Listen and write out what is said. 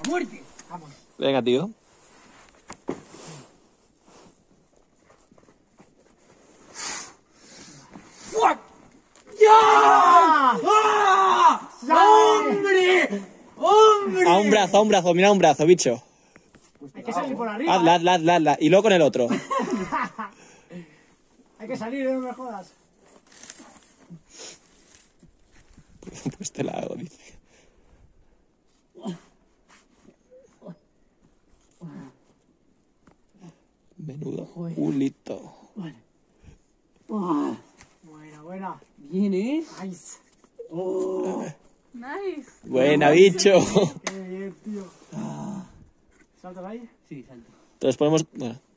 muerte. Vamos. Venga, tío. ¡Ya! ¡Ah! ¡Hombre! ¡Hombre! A un brazo, mira un brazo, bicho. Hay que salir por arriba. Hazla. Y luego con el otro. Hay que salir, no me jodas. Pues te la hago, dice. Menudo culito. Buena. Bien, ¿eh? Nice. Nice. Buena, bicho. Qué bien, tío. ¿Saltas ahí? Sí, salto. Entonces podemos... Bueno.